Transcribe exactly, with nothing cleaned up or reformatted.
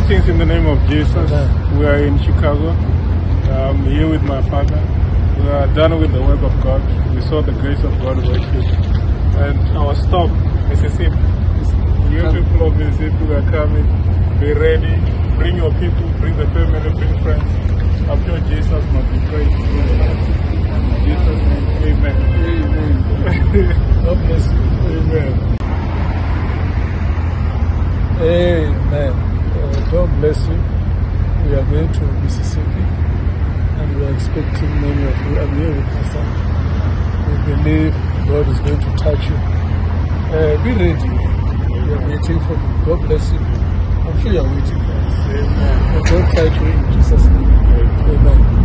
Greetings in the name of Jesus. Amen. We are in Chicago. I'm here with my father. We are done with the work of God. We saw the grace of God working. And our stop, Mississippi. You people of Mississippi, we are coming. Be ready. Bring your people, bring the family, bring friends. I'm sure Jesus must be praised. In Jesus' name, amen. Amen. God bless you. Amen. Amen. Uh, God bless you. We are going to Mississippi and we are expecting many of you. I'm here with my son. We believe God is going to touch you. Uh, be ready. We are waiting for you. God bless you. I'm sure you are waiting for us. Amen. God touch you in Jesus' name. Amen.